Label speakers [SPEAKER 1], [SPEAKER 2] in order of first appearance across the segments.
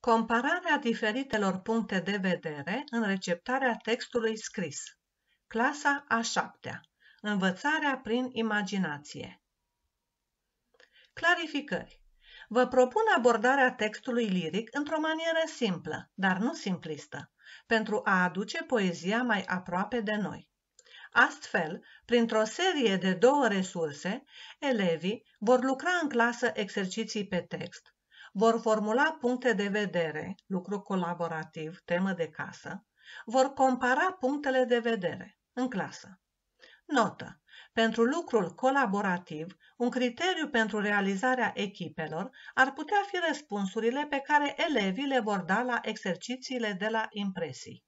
[SPEAKER 1] Compararea diferitelor puncte de vedere în receptarea textului scris. Clasa a 7-a. Învățarea prin imaginație. Clarificări. Vă propun abordarea textului liric într-o manieră simplă, dar nu simplistă, pentru a aduce poezia mai aproape de noi. Astfel, printr-o serie de 2 resurse, elevii vor lucra în clasă exerciții pe text, vor formula puncte de vedere, lucru colaborativ, temă de casă, vor compara punctele de vedere în clasă. Notă. Pentru lucrul colaborativ, un criteriu pentru realizarea echipelor ar putea fi răspunsurile pe care elevii le vor da la exercițiile de la impresii.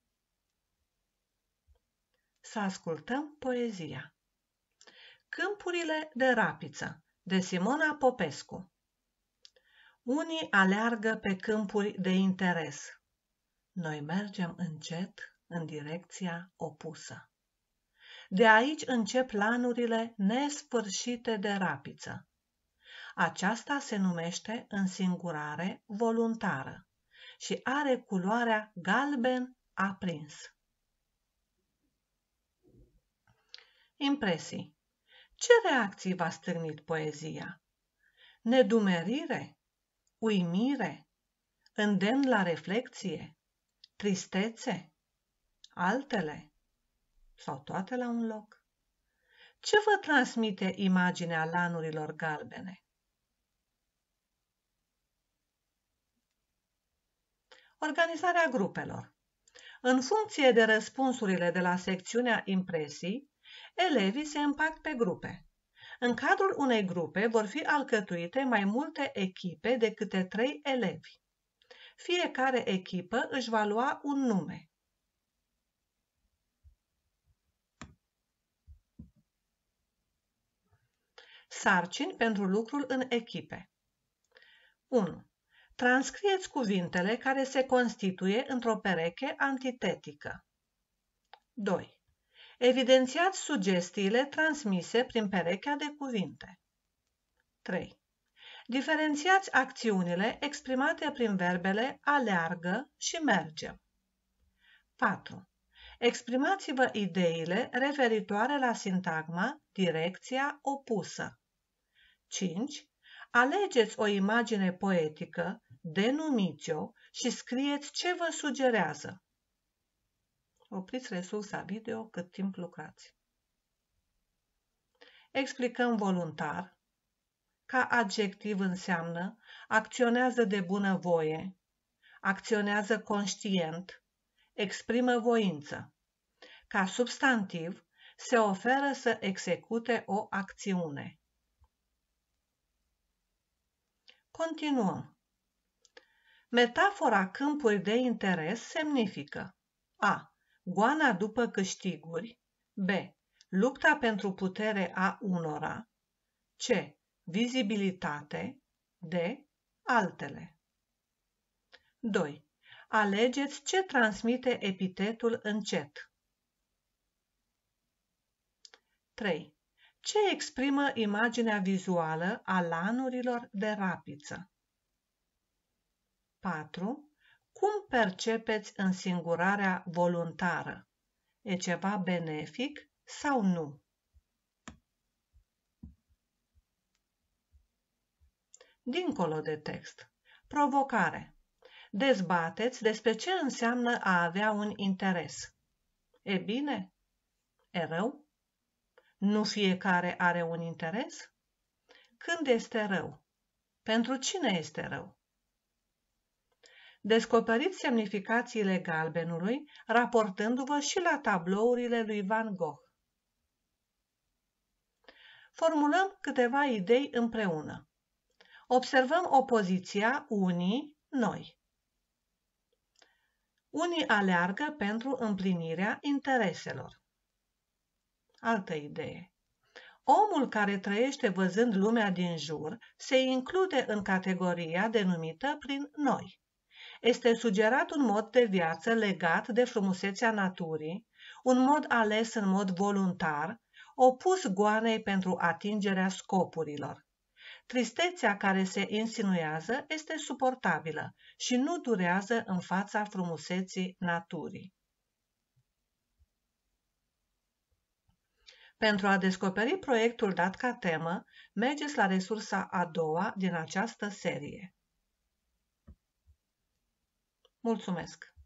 [SPEAKER 1] Să ascultăm poezia. Câmpurile de rapiță, de Simona Popescu. Unii aleargă pe câmpuri de interes. Noi mergem încet în direcția opusă. De aici încep planurile nesfârșite de rapiță. Aceasta se numește însingurare voluntară și are culoarea galben aprins. Impresii. Ce reacții v-a stârnit poezia? Nedumerire? Uimire? Îndemn la reflecție? Tristețe? Altele? Sau toate la un loc? Ce vă transmite imaginea lanurilor galbene? Organizarea grupelor. În funcție de răspunsurile de la secțiunea impresii, elevii se împart pe grupe. În cadrul unei grupe vor fi alcătuite mai multe echipe de câte 3 elevi. Fiecare echipă își va lua un nume. Sarcini pentru lucrul în echipe. 1. Transcrieți cuvintele care se constituie într-o pereche antitetică. 2. Evidențiați sugestiile transmise prin perechea de cuvinte. 3. Diferențiați acțiunile exprimate prin verbele aleargă și merge. 4. Exprimați-vă ideile referitoare la sintagma direcția opusă. 5. Alegeți o imagine poetică, denumiți-o și scrieți ce vă sugerează. Opriți resursa video cât timp lucrați. Explicăm voluntar. Ca adjectiv înseamnă acționează de bunăvoie, acționează conștient, exprimă voință. Ca substantiv se oferă să execute o acțiune. Continuăm. Metafora câmpuri de interes semnifică a. Goana după câștiguri, b. Lupta pentru putere a unora, c. Vizibilitate, d. Altele. 2. Alegeți ce transmite epitetul încet. 3. Ce exprimă imaginea vizuală a lanurilor de rapiță? 4. Cum percepeți însingurarea voluntară? E ceva benefic sau nu? Dincolo de text. Provocare. Dezbateți despre ce înseamnă a avea un interes. E bine? E rău? Nu fiecare are un interes? Când este rău? Pentru cine este rău? Descoperiți semnificațiile galbenului, raportându-vă și la tablourile lui Van Gogh. Formulăm câteva idei împreună. Observăm opoziția unii-noi. Unii aleargă pentru împlinirea intereselor. Altă idee. Omul care trăiește văzând lumea din jur se include în categoria denumită prin noi. Este sugerat un mod de viață legat de frumusețea naturii, un mod ales în mod voluntar, opus goanei pentru atingerea scopurilor. Tristețea care se insinuează este suportabilă și nu durează în fața frumuseții naturii. Pentru a descoperi proiectul dat ca temă, mergeți la resursa a doua din această serie. Mulțumesc!